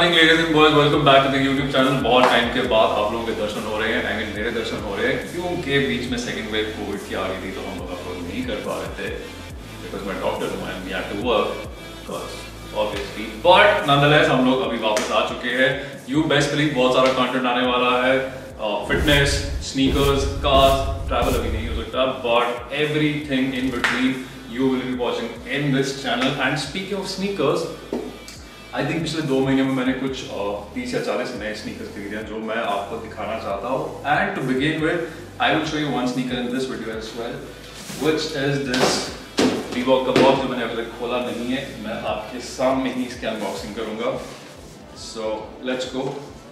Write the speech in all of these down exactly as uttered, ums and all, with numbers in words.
Morning ladies and boys, welcome back to the YouTube channel. बहुत time के बाद आप लोगों के दर्शन हो रहे हैं, आई मीन मेरे दर्शन हो रहे हैं, क्योंकि बीच में सेकंड वेव कोविड की आ रही थी तो हम लोग अपलोड नहीं कर पा रहे थे because my doctor and we had to work because obviously, but nonetheless हम लोग अभी वापस आ चुके हैं। यू बेस्ट बिलीव बहुत सारा कंटेंट आने वाला है, फिटनेस, स्नीकर्स, कार्स, ट्रैवल अभी नहीं हो सकता, but everything in between you will be watching in this channel. And speaking of sneakers, I think पिछले दो महीने में मैंने कुछ तीस या चालीस नए स्नीकर्स खरीदे हैं जो मैं आपको दिखाना चाहता हूँ। And to begin with, I will show you one sneaker in this video as well, which is this Reebok का बॉक्स जो मैंने अभी तक खोला नहीं है। मैं आपके सामने ही इसकी अनबॉक्सिंग करूँगा। So let's go.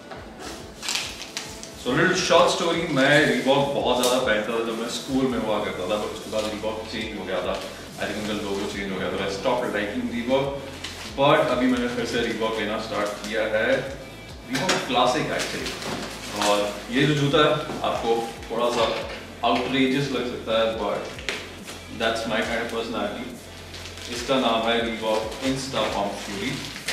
So little short story, मैं Reebok बहुत ज़्यादा पहनता था जब मैं स्कूल में हुआ करता था, बट उसके बाद Reebok चेंज हो गया था। आई थिंक उनका लोगो चेंज हो गया था, I stopped liking Reebok, but अभी मैंने फिर से Reebok लेना स्टार्ट किया है। Reebok क्लासिक एक्चुअली, और ये जो जूता है आपको थोड़ा सा आउटरेजियस लग सकता है, but that's my kind of personality. इसका नाम है Reebok insta pump fury.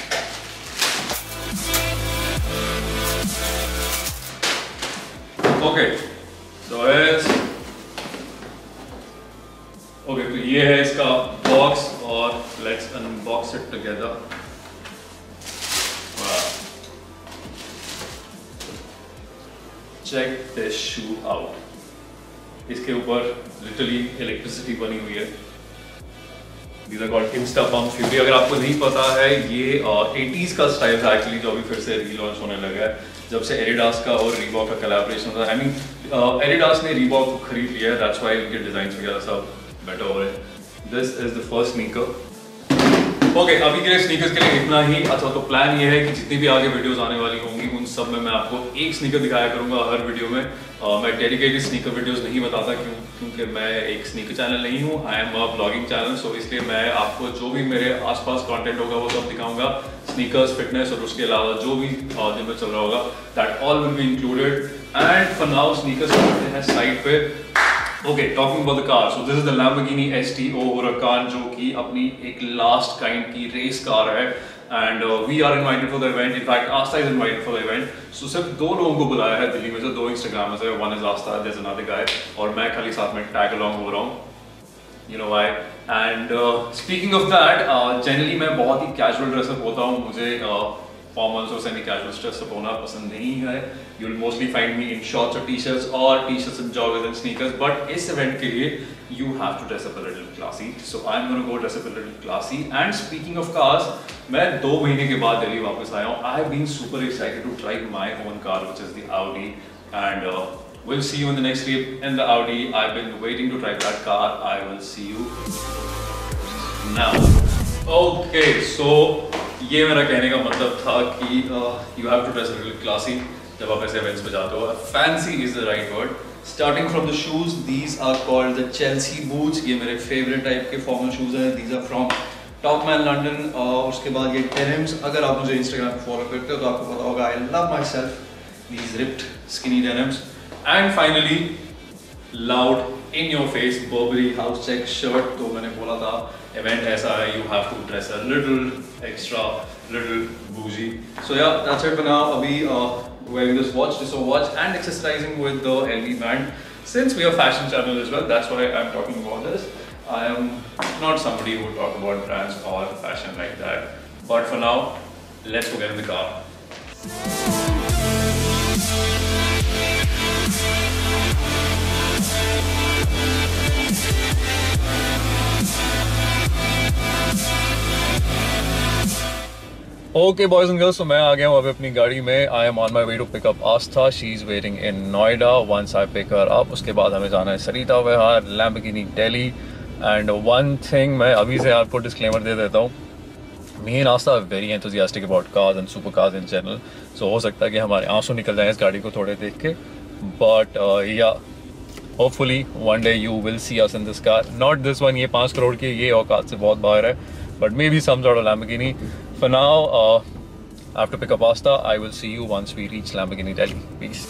Okay, so is okay okay, तो ये है इसका बॉक्स और let's unbox it together. Check this shoe out. इसके ऊपर लिटरली इलेक्ट्रिसिटी बनी हुई है। These are called insta pump fury. अगर आपको नहीं पता है, ये एटीज़ का स्टाइल था एक्चुअली, जो अभी फिर से रीलॉन्च होने लगा है जब से एडिडास का और रीबॉक का कोलैबोरेशन था। आई मीन एडिडास ने रीबॉक को खरीद लिया है, दैट्स व्हाई इनके डिजाइन्स वगैरह सब बेटर हो रहे हैं। This is the first sneaker. Okay, अभी के लिए स्नीकर्स के लिए इतना ही। अच्छा, तो प्लान ये है कि जितनी भी आगे वीडियोस आने वाली होंगी उन सब में मैं आपको एक स्नीकर दिखाया करूंगा हर वीडियो में। uh, मैं डेडिकेटेड स्नीकर वीडियोस नहीं बताता क्यों क्योंकि मैं एक स्नीकर चैनल नहीं हूँ, I am a blogging channel. So इसलिए मैं आपको जो भी मेरे आसपास कंटेंट होगा वो सब दिखाऊंगा, स्नीकर्स, फिटनेस और उसके अलावा जो भी दिन में चल रहा होगा, that all will be included. And for now sneakers करते हैं साइड पे। Okay, talking about the car, so this is the Lamborghini S T O Huracan, जो कि अपनी एक लास्ट काइंड की रेस कार है। And we are invited for the event, in fact Aastha is invited for the event. So सिर्फ दो लोगों को बुलाया है दिल्ली में से, दो इंस्टाग्रामर्स है, one is Aastha, there is another guy, और मैं खाली साथ में टैग अलोंग हो रहा हूँ, you know why. And speaking of that, generally मैं बहुत ही कैजुअल ड्रेसअप होता हूँ, मुझे फॉर्मल्स और सेमी कैजुअल ड्रेसअप होना पसंद नहीं है। You will mostly find me in shorts और टी-शर्ट्स और T-shirts and joggers and sneakers, but इस इवेंट के लिए you have to dress up a little classy, so I'm going to go dress up a little classy. And speaking of cars, मैं दो महीने के बाद दिल्ली वापस आया हूँ। I have been super excited to try my own car, which is the Audi, and uh, we'll see you in the next trip in the Audi. I've been waiting to drive that car. I will see you now. Okay, so ये मेरा कहने का मतलब था कि uh, you have to dress a little classy जब आप ऐसे events पे जाते हो। Fancy is the right word. Starting from the shoes, these are called the Chelsea boots. ये मेरे favorite type के formal shoes हैं। These are from Topman London. और उसके बाद ये denims, अगर आप मुझे Instagram पे follow करते हो तो आपको पता होगा, I love myself these ripped skinny denims. And finally, loud in your face Burberry house check shirt। तो मैंने बोला था event ऐसा है, you have to dress a little extra, little bougie. So yeah, that's it for now. अभी uh, wearing this watch, this watch, and exercising with the L V band. Since we are a fashion channel as well, that's why I'm talking about this. I am not somebody who will talk about brands or fashion like that. But for now, let's go get in the car. Okay boys and girls, तो मैं आ गया हूँ अभी अपनी गाड़ी में। I am on my way to pick up Aastha. She is waiting in Noida. Once I pick her up, उसके बाद हमें जाना है Sarita Vihar, Lamborghini Delhi. And one thing मैं अभी से आपको डिस्क्लेमर दे देता हूँ, me and Aastha are very enthusiastic about cars and super cars in general. सो हो सकता है कि हमारे आंसू निकल जाए इस गाड़ी को थोड़े देख के, बट या hopefully one day you will see us in this car. Not this one, ये पाँच करोड़ की, ये औकात से बहुत बाहर है, but maybe some sort of Lamborghini. For now, uh, I have to pick up Asta. I will see you once we reach Lamborghini Delhi. Peace.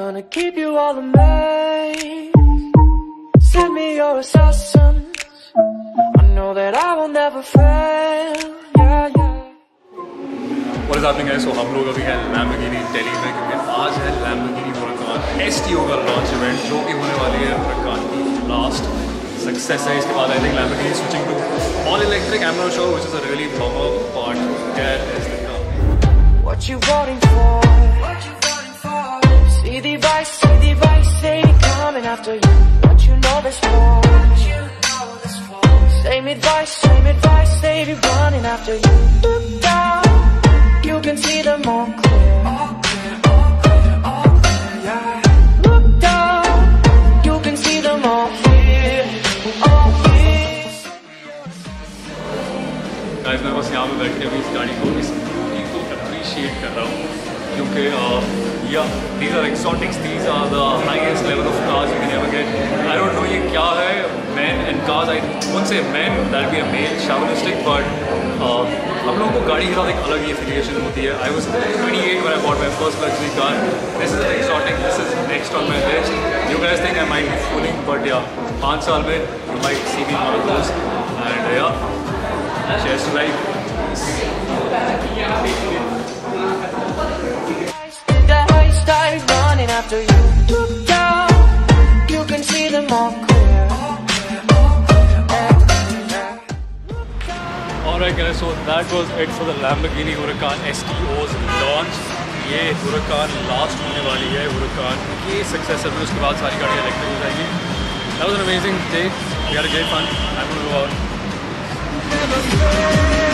gonna keep you all amazed. Send me your assassins. I know that I will never fail. Yeah, yeah. What is happening guys? So हम लोग अभी हैं Lamborghini Delhi में क्योंकि आज है Lamborghini Huracan S T O का launch event जो कि होने वाली है Huracan की लास्ट सक्सेस है. इसके बाद I think Lamborghini is switching to all electric. I'm not sure which is a really bummer, but there is the car. What you voting for? What you voting for? See the vice, see the vice, they coming after you. What you know this for? What you know this for? Same advice, same advice, they be running after you. Look down, you can see them all clear. All clear, all clear, all clear, yeah. Look down, you can see them all here, all here. Guys, मैं बस यहाँ पे बैठ के अभी इस गाड़ी को इस ब्यूटी को अप्रिशिएट कर रहा हूँ क्योंकि या these are exotics, these are the highest level of cars you can ever get. I don't know ये क्या है, men and cars. I won't say men, that will be a male chauvinistic, but uh, हम लोगों को गाड़ी के साथ एक अलग ही एफिलिएशन होती है. I was twenty-eight when I bought my first luxury car. This is an exotic. This is next on my list. You guys think I might be fooling, but yeah, पाँच साल में you might see me one of those. And yeah, cheers to life. The high stars running after you. Look down, you can see them all clear. Alright guys, so that was it for the Lamborghini Huracan S T O's launch. ये Huracan last होने वाली है. Huracan के successor में उसके बाद सारी गाड़ियाँ इलेक्ट्रिक हो जाएंगी. That was an amazing day. We had a great fun. I'm going to go out.